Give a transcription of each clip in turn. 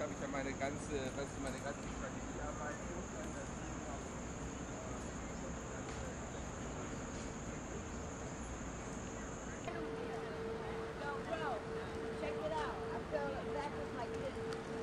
habe ich ja meine ganze Strategiearbeit und dann das Team auch. Check it out. I feel exactly like this.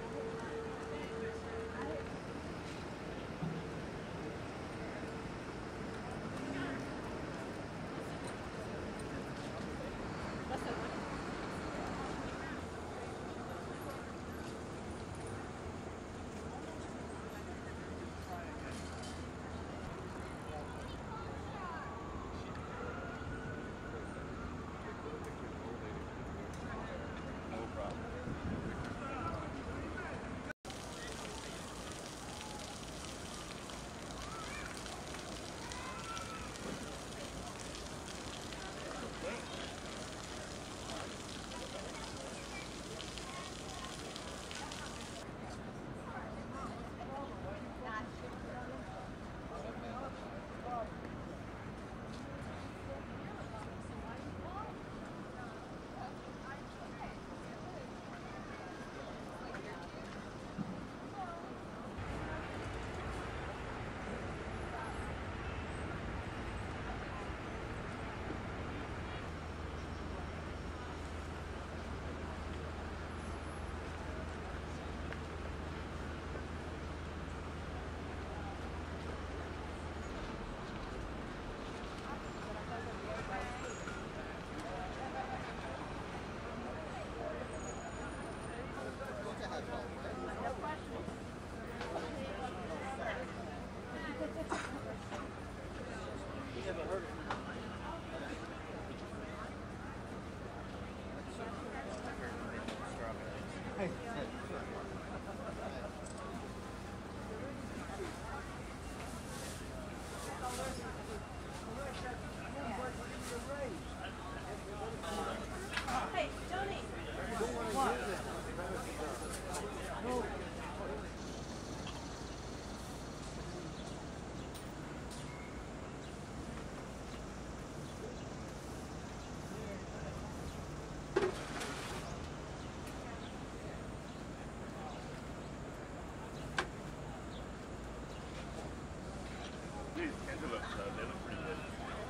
These antelopes, they look pretty good.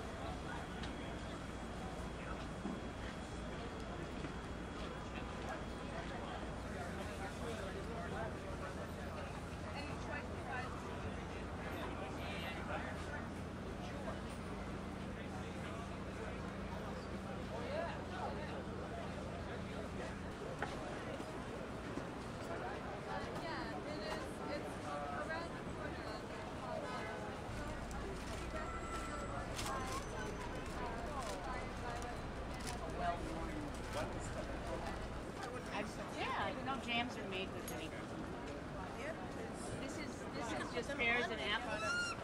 Jams are made with honey. This is just pears and apples.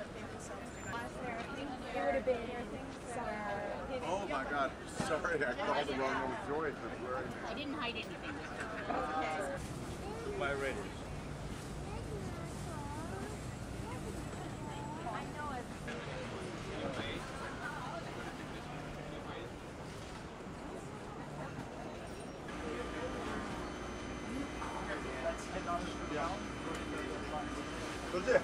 It would have been Oh my God, sorry, I called the wrong one. Joyce was wearing. I didn't hide anything. Okay. My raiders. I know it. Cos'è?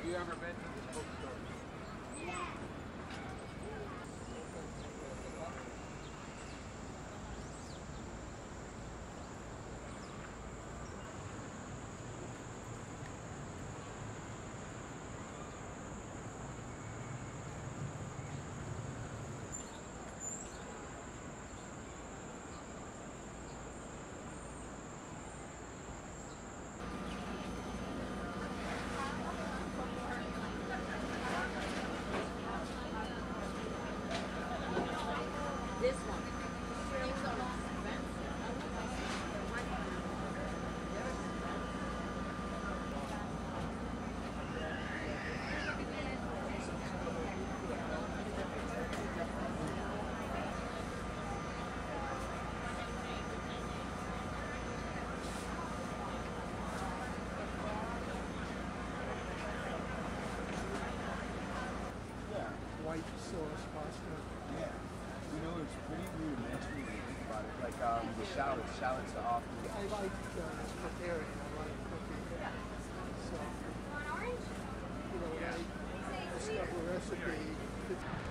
you ever been to this bookstore? This one. White sauce pasta. Yeah. You know, it's pretty rudimentary when you think about it. Like the shallots. Shallots are often. I like preparing. I like cooking. So, you know, when I discover a recipe,